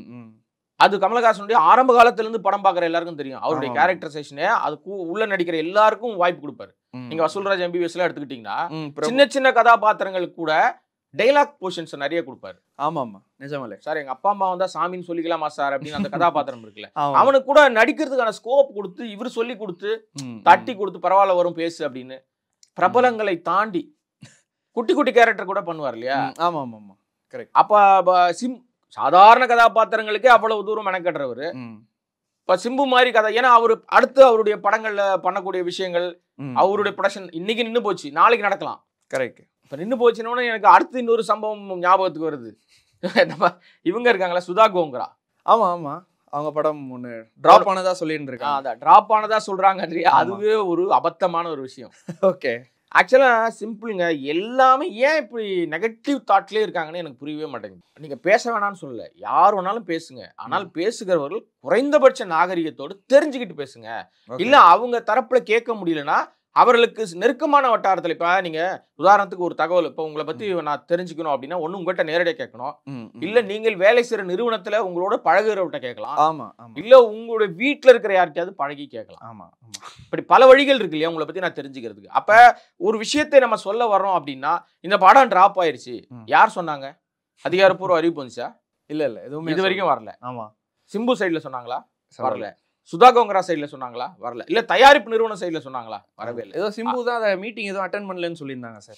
அது கமலஹாசனுடைய ஆரம்ப காலத்துல இருந்து படம் பாக்குற எல்லாருக்கும் தெரியும். அவருடைய கேரக்டரைசேஷனே அது உள்ள நடிக்கிற எல்லாருக்கும் வாய்ப்பு கொடுப்பாரு. நீங்க வசூல்ராஜ் எம்பிபிஎஸ் எல்லாம் எடுத்துக்கிட்டீங்கன்னா சின்ன சின்ன கதாபாத்திரங்களுக்கு கூட டைலாக் போர்ஷன்ஸ் நிறைய கொடுப்பாரு. ஆமா ஆமா நிஜமாலே. சார் எங்க அப்பா அம்மா வந்தா சாமின்னு சொல்லிக்கலாமா சார் அப்படின்னு அந்த கதாபாத்திரம் இருக்குல்ல, அவனுக்கு கூட நடிக்கிறதுக்கான ஸ்கோப் கொடுத்து இவர் சொல்லி கொடுத்து தட்டி கொடுத்து பரவாயில்ல வரும் பேசு அப்படின்னு பிரபலங்களை தாண்டி குட்டி குட்டி கேரக்டர் கூட பண்ணுவார் இல்லையா. ஆமா ஆமா ஆமா கரெக்ட். அப்ப சிம் சாதாரண கதாபாத்திரங்களுக்கே அவ்வளவு தூரம் மெனக்கட்டுறவரு இப்ப சிம்பு மாதிரி கதை. ஏன்னா அவரு அடுத்து அவருடைய படங்கள்ல பண்ணக்கூடிய விஷயங்கள் அவருடைய ப்ரொடக்ஷன் இன்னைக்கு நின்று போச்சு, நாளைக்கு நடக்கலாம். கரெக்ட். இப்ப நின்று போச்சுன்னா எனக்கு அடுத்து இன்னொரு சம்பவம் ஞாபகத்துக்கு வருது. இவங்க இருக்காங்களா சுதா கோங்கரா. ஆமா ஆமா அவங்க படம் ஒண்ணு டிராப் ஆனதா சொல்லிட்டு இருக்காங்க. அதான் டிராப் ஆனதா சொல்றாங்க. அதுவே ஒரு அபத்தமான ஒரு விஷயம். ஓகே. ஆக்சுவலா சிம்பிளுங்க, எல்லாமே ஏன் இப்படி நெகட்டிவ் தாட்லயே இருக்காங்கன்னு எனக்கு புரியவே மாட்டேங்குது. நீங்க பேச வேணாம்னு சொல்லல, யார் வேணாலும் பேசுங்க, ஆனால் பேசுகிறவர்கள் குறைந்தபட்ச நாகரிகத்தோடு தெரிஞ்சுக்கிட்டு பேசுங்க. இல்ல அவங்க தரப்புல கேட்க முடியலன்னா அவர்களுக்கு நெருக்கமான வட்டாரத்தில் இப்ப நீங்க உதாரணத்துக்கு ஒரு தகவல் இப்ப உங்களை பத்தி நான் தெரிஞ்சுக்கணும் அப்படின்னா ஒண்ணு உங்ககிட்ட நேரடியாக கேட்கணும், இல்ல நீங்கள் வேலை செய்யற நிறுவனத்துல உங்களோட பழகுறவர்கிட்ட கேட்கலாம், ஆமா இல்ல உங்களுடைய வீட்டுல இருக்கிற யார்கிட்டயாவது பழகி கேட்கலாம். ஆமா இப்படி பல வழிகள் இருக்கு இல்லையா உங்களை பத்தி நான் தெரிஞ்சுக்கிறதுக்கு. அப்ப ஒரு விஷயத்தை நம்ம சொல்ல வர்றோம் அப்படின்னா இந்த படம் டிராப் ஆயிருச்சு, யார் சொன்னாங்க? அதிகாரப்பூர்வ அறிவிப்பு வந்துச்சா? இல்ல இல்ல எதுவும் இது வரைக்கும் வரல. ஆமா. சிம்பு சைட்ல சொன்னாங்களா? வரல. சுதா கோங்கரா சைட்ல சொன்னாங்களா? வரல. இல்ல தயாரிப்பு நிறுவன சைட்ல சொன்னாங்களா? வரவே இல்லை. ஏதோ சிம்பு தான் அந்த மீட்டிங் ஏதோ அட்டெண்ட் பண்ணலன்னு சொல்லியிருந்தாங்க சார்.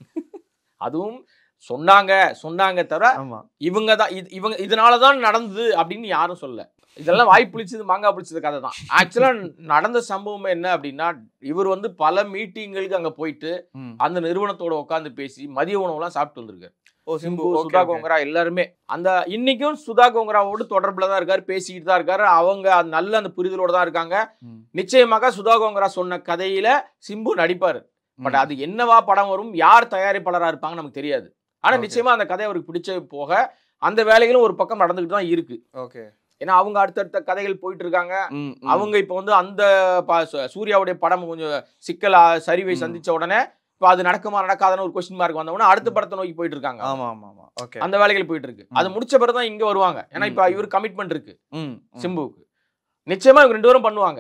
அதுவும் சொன்னாங்க சொன்னாங்க தவிர இவங்க தான் இவங்க இதனாலதான் நடந்தது அப்படின்னு யாரும் சொல்லல. இதெல்லாம் வாய் புளிச்சது மாங்காய் புளிச்சது கதை தான். ஆக்சுவலா நடந்த சம்பவம் என்ன அப்படின்னா, இவர் வந்து பல மீட்டிங்களுக்கு அங்க போயிட்டு அந்த நிறுவனத்தோட உட்காந்து பேசி மதிய உணவுலாம் சாப்பிட்டு வந்திருக்காரு. ஓ சிம்பு, சுதா கோங்கரா எல்லாருமே அந்த இன்னைக்கும் சுதா கோங்கராவோடு தொடர்புல தான் இருக்காரு, பேசிக்கிட்டு தான் இருக்காரு. அவங்க நல்ல அந்த புரிதலோட தான் இருக்காங்க. நிச்சயமாக சுதா கோங்கரா சொன்ன கதையில சிம்பு நடிப்பாரு. பட் அது என்னவா படம் வரும், யார் தயாரிப்பாளரா இருப்பாங்க நமக்கு தெரியாது. ஆனா நிச்சயமா அந்த கதை அவருக்கு பிடிச்ச போக அந்த வேலைகளும் ஒரு பக்கம் நடந்துகிட்டு தான் இருக்கு. ஓகே. ஏன்னா அவங்க அடுத்தடுத்த கதைகள் போயிட்டு இருக்காங்க. அவங்க இப்ப வந்து அந்த சூர்யாவுடைய படம் கொஞ்சம் சிக்கல் சரிவை சந்திச்ச உடனே இப்ப அது நடக்குமா நடக்காதுன்னு ஒரு கொஸ்டின் மார்க் வந்த உடனே அடுத்த படத்தை நோக்கி போயிட்டு இருக்காங்க. ஆமா ஆமா ஆமா. ஓகே. அந்த வேலைகள் போயிட்டு இருக்கு. அது முடிச்ச பிறகு தான் இங்க வருவாங்க. ஏன்னா இப்ப இவர் கமிட்மெண்ட் இருக்கு சிம்புவுக்கு. நிச்சயமா இவங்க ரெண்டு பேரும் பண்ணுவாங்க.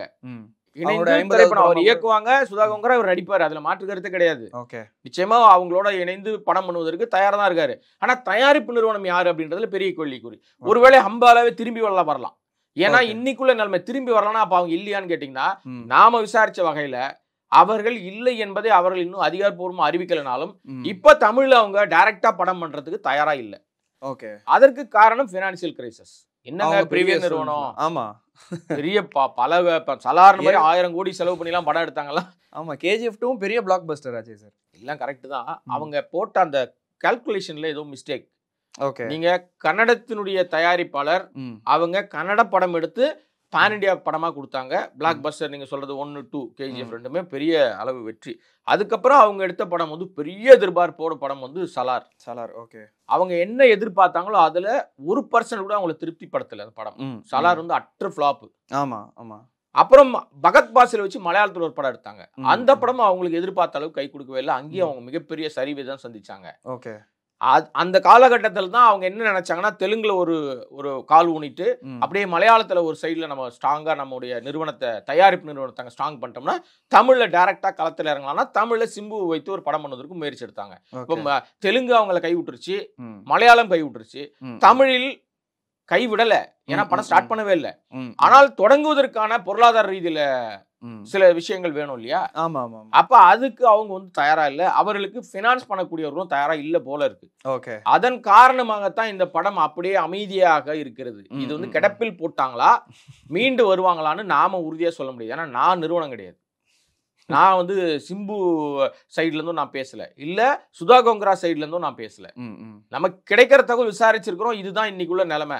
அவர் இயக்குவாங்க, சுதா கோங்கரா இவர் நடிப்பாரு. அதுல மாற்று கருத்து கிடையாது. நிச்சயமா அவங்களோட இணைந்து படம் பண்ணுவதற்கு தயாரா தான் இருக்காரு. ஆனா தயாரிப்பு நிறுவனம் யாரு அப்படின்றதுல பெரிய கேள்விக்குறி. ஒருவேளை ஹம்பாலாவே திரும்பி வரலாம் வரலாம். ஏன்னா இன்னைக்குள்ள நிலைமை திரும்பி வரலாம்னா அப்ப அவங்க இல்லையான்னு கேட்டீங்கன்னா, நாம விசாரிச்ச வகையில அவர்கள் இல்லை என்பதை அவர்கள் இன்னும் அதிகாரப்பூர்வமா அறிவிக்கலனாலும் இப்ப தமிழ்ல அவங்க டைரக்டா படம் பண்றதுக்கு தயாரா இல்லை. ஓகே. அதற்கு காரணம் பினான்சியல் கிரைசிஸ். என்னங்க பெரிய நிறுவனம், ஆமா பெரிய பல சாதாரண மாதிரி ஆயிரம் கோடி செலவு பண்ணி எல்லாம் படம் எடுத்தாங்களா? ஆமா. கேஜிஎஃப் டூ பெரிய பிளாக் பஸ்டர் ஆச்சு சார். எல்லாம் கரெக்ட் தான். அவங்க போட்ட அந்த கால்குலேஷன்ல ஏதோ மிஸ்டேக். ஓகே. நீங்க கன்னடத்தினுடைய தயாரிப்பாளர், அவங்க கன்னட படம் எடுத்து பேன் இண்டியா படமா கொடுத்தாங்க. பிளாக் பஸ்டர் நீங்க சொல்றது ஒன்னு டூ கேஜிஎஃப் ரெண்டுமே பெரிய அளவு வெற்றி. அதுக்கப்புறம் அவங்க எடுத்த படம் வந்து பெரிய எதிர்பார்ப்போட படம் வந்து சலார். சலார். ஓகே. அவங்க என்ன எதிர்பார்த்தாங்களோ அதுல ஒரு பர்சன்ட் கூட அவங்களை திருப்தி படுத்தல அந்த படம். சலார் வந்து அற்ற ஃபிளாப். ஆமா ஆமா. அப்புறம் பகத் பாசில வச்சு மலையாளத்துல ஒரு படம் எடுத்தாங்க. அந்த படம் அவங்களுக்கு எதிர்பார்த்த அளவுக்கு கை கொடுக்கவே இல்லை. அங்கேயும் அவங்க மிகப்பெரிய சரிவை தான் சந்திச்சாங்க. ஓகே. அந்த காலகட்டத்தில் தான் அவங்க என்ன நினைச்சாங்கன்னா, தெலுங்குல ஒரு ஒரு கால் ஊனிட்டு அப்படியே மலையாளத்துல ஒரு சைட்ல நம்ம ஸ்ட்ராங்கா நம்முடைய நிறுவனத்தை தயாரிப்பு நிறுவனத்தை ஸ்ட்ராங் பண்ணிட்டோம்னா தமிழ்ல டைரக்டா களத்துல இறங்கலாம்னா தமிழ்ல சிம்பு வைத்து ஒரு படம் பண்ணுவதற்கு முயற்சி எடுத்தாங்க. இப்போ தெலுங்கு அவங்களை கை விட்டுருச்சு, மலையாளம் கை விட்டுருச்சு, தமிழில் கைவிடல. ஏன்னா படம் ஸ்டார்ட் பண்ணவே இல்லை. ஆனால் தொடங்குவதற்கான பொருளாதார ரீதியில சில விஷயங்கள் வேணும் இல்லையா? ஆமா ஆமா. அப்ப அதுக்கு அவங்க வந்து தயாரா இல்ல. அவர்களுக்கு பினான்ஸ் பண்ணக்கூடியவர்களும் தயாரா இல்ல போல இருக்கு. ஓகே. அதன் காரணமாகத்தான் இந்த படம் அப்படியே அமைதியாக இருக்கிறது. இது வந்து கிடப்பில் போட்டாங்களா, மீண்டு வருவாங்களான்னு நாம உறுதியா சொல்ல முடியாது. ஏன்னா நான் நிறுவனம் கிடையாது. நான் வந்து சிம்பு சைட்ல இருந்தும் நான் பேசல, இல்ல சுதா கோங்கரா சைட்ல இருந்தும் நான் பேசல. நமக்கு கிடைக்கிற தகவல் விசாரிச்சிருக்கிறோம். இதுதான் இன்னைக்குள்ள நிலைமை.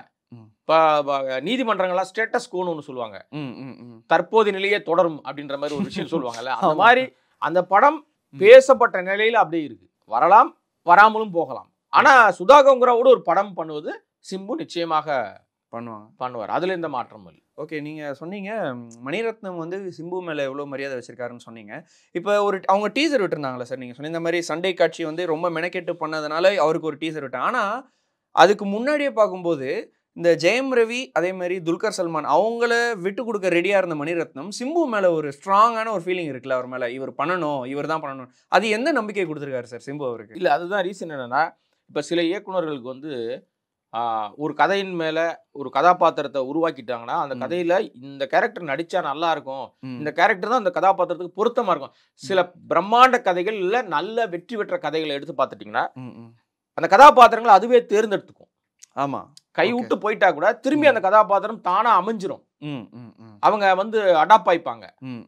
நீதிமன்றங்களா ஸ்டேட்டஸ் கோன்னு ஒன்று சொல்லுவாங்க, தற்போது நிலையே தொடரும் அப்படின்ற மாதிரி ஒரு விஷயம் சொல்லுவாங்கல்ல. அந்த மாதிரி அந்த படம் பேசப்பட்ட நிலையில அப்படியே இருக்கு. வரலாம், வராமலும் போகலாம். ஆனா சுதா கோங்கராவோட ஒரு படம் பண்ணுவது சிம்பு நிச்சயமாக பண்ணுவாங்க பண்ணுவார். அதுல எந்த மாற்றமும் இல்லை. ஓகே. நீங்க சொன்னீங்க மணிரத்னம் வந்து சிம்பு மேல எவ்வளவு மரியாதை வச்சிருக்காருன்னு சொன்னீங்க. இப்போ ஒரு அவங்க டீசர் விட்டுருந்தாங்களா சார்? நீங்க சொன்ன இந்த மாதிரி சண்டை காட்சி வந்து ரொம்ப மெனக்கெட்டு பண்ணதுனால அவருக்கு ஒரு டீசர் விட்டாங்க. ஆனா அதுக்கு முன்னாடியே பார்க்கும்போது இந்த ஜெயம் ரவி அதே மாதிரி துல்கர் சல்மான் அவங்கள விட்டு கொடுக்க ரெடியா இருந்த மணிரத்னம் சிம்பு மேல ஒரு ஸ்ட்ராங்கான ஒரு ஃபீலிங் இருக்குல்ல அவர் மேல, இவர் பண்ணணும், இவர் தான் பண்ணணும். அது எந்த நம்பிக்கை கொடுத்துருக்காரு சார் சிம்பு அவருக்கு? இல்ல அதுதான் ரீசன். என்னன்னா இப்ப சில இயக்குநர்களுக்கு வந்து ஒரு கதையின் மேல ஒரு கதாபாத்திரத்தை உருவாக்கிட்டாங்கன்னா அந்த கதையில இந்த கேரக்டர் நடிச்சா நல்லா இருக்கும், இந்த கேரக்டர் தான் அந்த கதாபாத்திரத்துக்கு பொருத்தமா இருக்கும். சில பிரம்மாண்ட கதைகள் இல்ல நல்ல வெற்றி பெற்ற கதைகளை எடுத்து பார்த்துட்டீங்கன்னா அந்த கதாபாத்திரங்களை அதுவே தேர்ந்தெடுத்துக்கும். ஆமா. கை விட்டு போயிட்டா கூட திரும்பி அந்த கதாபாத்திரம் தானா அமைஞ்சிரும். அவங்க வந்து அடாப்ட் ஆயிப்பாங்க.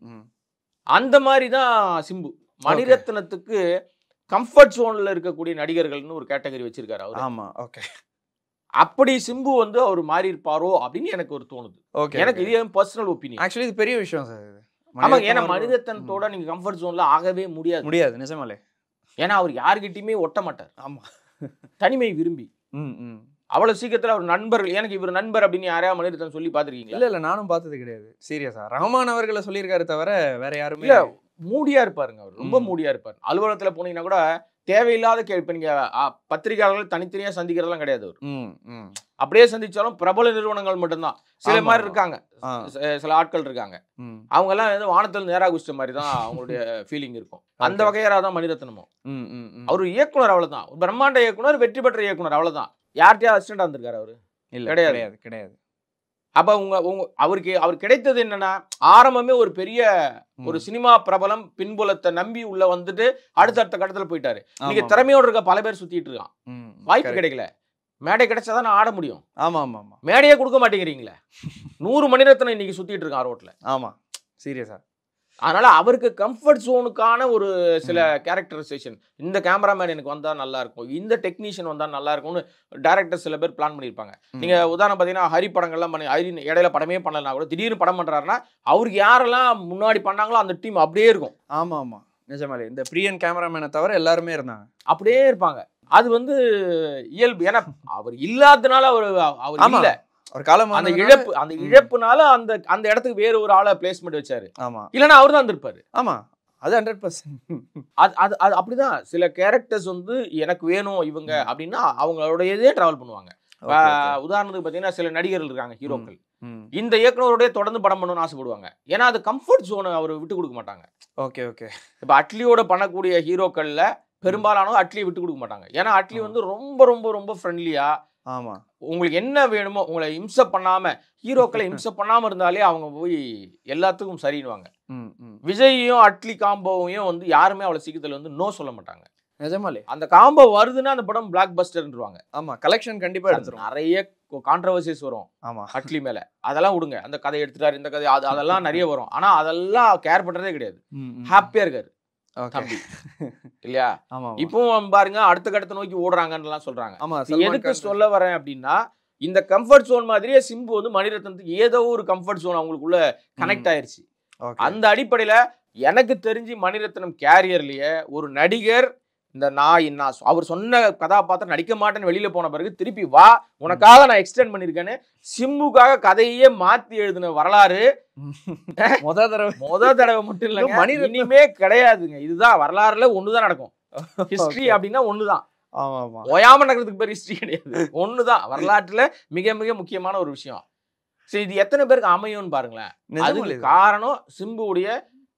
அந்த மாதிரிதான் சிம்பு. மணிரத்னத்துக்கு கம்ஃபர்ட் ஜோன்ல இருக்கக்கூடிய நடிகர்கள்னு ஒரு கேட்டகரி வச்சிருக்காரு அவர். ஆமா. ஓகே. அப்படி சிம்பு வந்து அவர் மாறி இருப்பாரோ அப்படின்னு எனக்கு ஒரு தோணுது. எனக்கு இது பர்சனல் ஒப்பீனியன். ஆக்சுவலி இது பெரிய விஷயம் சார். ஆமா. ஏன்னா மணிரத்னத்தோட நீங்க கம்ஃபர்ட் ஜோன்ல ஆகவே முடியாது முடியாது நிஜமாலே. ஏன்னா அவர் யார்கிட்டயுமே ஒட்ட மாட்டார். ஆமா. தனிமை விரும்பி அவ்வளவு சீக்கிரத்துல அவர் நண்பர், எனக்கு இவர் நண்பர் அப்படின்னு யாரையா மணிரத்னம் சொல்லி பாத்திருக்கீங்களா? இல்ல இல்ல நானும் பார்த்தது கிடையாது. சீரியஸா ரஹ்மான் அவர்களை சொல்லியிருக்காரு தவிர வேற யாருமே இல்ல. மூடியா இருப்பாருங்க அவர், ரொம்ப மூடியா இருப்பாரு. அலுவலகத்துல போனீங்கன்னா கூட தேவையில்லாத கேள்வி. இப்ப நீங்க பத்திரிகையாளர்கள் தனித்தனியா சந்திக்கிறதெல்லாம் கிடையாது அவர். அப்படியே சந்திச்சாலும் பிரபல நிறுவனங்கள் மட்டும்தான். சில மாதிரி இருக்காங்க, சில ஆட்கள் இருக்காங்க, அவங்க எல்லாம் வந்து வானத்தில் நேரா குஷ்ட மாதிரி தான் அவங்களுடைய ஃபீலிங் இருக்கும். அந்த வகையரா தான் மணிரத்னமும். அவரு இயக்குனர் அவ்வளவுதான், பிரம்மாண்ட இயக்குனர், வெற்றி பெற்ற இயக்குனர் அவ்வளவுதான். யார்கிட்டயா அசிஸ்டண்டா இருந்திருக்காரு அவரு? கிடையாது கிடையாது. அப்ப உங்க அவருக்கு அவர் கிடைத்தது என்னன்னா, ஆரம்பமே ஒரு பெரிய ஒரு சினிமா பிரபலம் பின்புலத்தை நம்பி உள்ள வந்துட்டு அடுத்தடுத்த கட்டத்துல போயிட்டாரு. நீங்க திறமையோடு இருக்க பல பேர் சுத்திட்டு இருக்கான், வாய்ப்பு கிடைக்கல. மேடை கிடைச்சாதான் நான் ஆட முடியும். ஆமா ஆமா ஆமா மேடையே கொடுக்க மாட்டேங்கிறீங்களே. நூறு மணிரத்னம் இன்னைக்கு சுத்திட்டு இருக்கான் ரோட்ல. ஆமா சீரியஸா. அதனால அவருக்கு கம்ஃபர்ட் ஜோனுக்கான ஒரு சில கேரக்டரைசேஷன், இந்த கேமராமேன் எனக்கு வந்தா நல்லா இருக்கும், இந்த டெக்னீஷியன் வந்தா நல்லா இருக்கும்னு டைரக்டர் சில பேர் பிளான் பண்ணியிருப்பாங்க. நீங்க உதாரணம் பார்த்தீங்கன்னா ஹரி படங்கள்லாம் பண்ணி ஹரி இடையில படமே பண்ணலனா கூட திடீர்னு படம் பண்றாருன்னா அவருக்கு யாரெல்லாம் முன்னாடி பண்ணாங்களோ அந்த டீம் அப்படியே இருக்கும். ஆமா ஆமா நிஜமாலே இந்த பிரியன் கேமராமேனை தவிர எல்லாருமே இருந்தாங்க, அப்படியே இருப்பாங்க. அது வந்து இயல்பு. ஏன்னா அவர் இல்லாததுனால அவர் அவர் இல்ல, ஒரு காலம் அந்த இழப்பு, அந்த இழப்புனால அந்த அந்த இடத்துக்கு வேற ஒரு ஆளை பிளேஸ்மெண்ட் வச்சாரு. ஆமா இல்லைன்னா அவர் தான் இருந்திருப்பாரு. ஆமா அது ஹண்ட்ரட் பர்சன்ட். அது அது அது அப்படிதான். சில கேரக்டர்ஸ் வந்து எனக்கு வேணும் இவங்க அப்படின்னா அவங்களோடயே டிராவல் பண்ணுவாங்க. உதாரணத்துக்கு பார்த்தீங்கன்னா சில நடிகர்கள் இருக்காங்க, ஹீரோக்கள், இந்த இயக்குனரோடய தொடர்ந்து படம் பண்ணணும்னு ஆசைப்படுவாங்க. ஏன்னா அது கம்ஃபர்ட் ஜோனை அவர் விட்டு கொடுக்க மாட்டாங்க. ஓகே ஓகே இப்போ அட்லியோட பண்ணக்கூடிய ஹீரோக்கள்ல பெரும்பாலானவங்க அட்லியை விட்டு கொடுக்க மாட்டாங்க. ஏன்னா அட்லி வந்து ரொம்ப ரொம்ப ரொம்ப ஃப்ரெண்ட்லியா, ஆமா உங்களுக்கு என்ன வேணுமோ உங்களை இம்சை பண்ணாம, ஹீரோக்களை இம்சை பண்ணாம இருந்தாலே அவங்க போய் எல்லாத்துக்கும் சரின்னுவாங்க. விஜயையும் அட்லி காம்போவையும் வந்து யாருமே அவ்வளவு சீக்கிரத்துல வந்து நோ சொல்ல மாட்டாங்க. நிஜமாலே அந்த காம்போ வருதுன்னா அந்த படம் பிளாக் பஸ்டர்ன்றுவாங்க. ஆமா கலெக்ஷன் கண்டிப்பா எடுத்துரும். நிறைய கான்ட்ரவர்சிஸ் வரும் ஆமா அட்லி மேல, அதெல்லாம் விடுங்க. அந்த கதை எடுத்துட்டாரு, இந்த கதை, அது அதெல்லாம் நிறைய வரும். ஆனா அதெல்லாம் கேர் பண்றதே கிடையாது, ஹாப்பியா இருக்காரு தம்பி இல்லையா. இப்பவும் பாருங்க அடுத்த கட்டத்தை நோக்கி ஓடுறாங்கன்னு சொல்றாங்க. எதுக்கு சொல்ல வரேன் அப்படின்னா, இந்த கம்ஃபர்ட் ஜோன் மாதிரியே சிம்பு வந்து மணிரத்னத்துக்கு ஏதோ ஒரு கம்ஃபர்ட் ஜோன் அவங்களுக்குள்ள கனெக்ட் ஆயிருச்சு. அந்த அடிப்படையில எனக்கு தெரிஞ்சு மணிரத்னம் கேரியர்லயே ஒரு நடிகர் இந்த நான் நான் அவர் சொன்ன கதாபாத்திரம் நடிக்க மாட்டேன்னு வெளியில போன பிறகு திருப்பி வா உனக்காக நான் எக்ஸ்டெண்ட் பண்ணிருக்கேன்னு சிம்புக்காக கதையே மாத்தி எழுதின வரலாறு முத தடவை முத தடவை மட்டும் இல்ல, இனிமே கிடையாதுங்க. இதுதான் வரலாறுல ஒண்ணுதான் நடக்கும். ஹிஸ்டரி அப்படின்னா ஒண்ணுதான். ஓயாம நடக்கிறதுக்கு பேர் ஹிஸ்டரி கிடையாது, ஒண்ணுதான் வரலாற்றுல மிக மிக முக்கியமான ஒரு விஷயம். சரி, இது எத்தனை பேருக்கு அமையும்னு பாருங்களேன். அதுக்கு காரணம் சிம்புடைய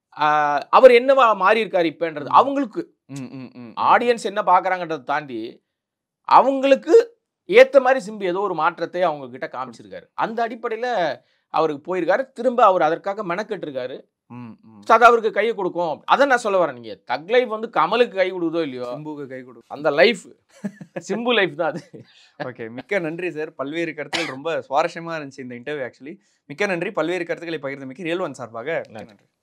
அவர் என்னவா மாறி இருக்காரு இப்பன்றது. அவங்களுக்கு ஆடியன்ஸ் என்ன பாக்குறாங்கன்றதை தாண்டி அவங்களுக்கு ஏத்த மாதிரி சிம்பு ஏதோ ஒரு மாற்றத்தை அவங்க கிட்ட காமிச்சிருக்காரு. அந்த அடிப்படையில அவருக்கு போயிருக்காரு. திரும்ப அவர் அதற்காக மெனக்கெட்டு இருக்காரு. அது அவருக்கு கையை கொடுக்கும். அதை நான் சொல்ல வரேன். நீங்க தக் லைஃப் வந்து கமலுக்கு கை கொடுதோ இல்லையோ, சிம்புக்கு கை கொடுக்கும். அந்த லைஃப் சிம்பு லைஃப் தான் அது. ஓகே, மிக்க நன்றி சார். பல்வேறு கருத்துக்கள் ரொம்ப சுவாரஸ்யமா இருந்துச்சு இந்த இன்டர்வியூ. ஆக்சுவலி மிக்க நன்றி. பல்வேறு கருத்துக்களை பகிர்ந்தமைக்கு ரியல் ஒன் சார்பாக நன்றி.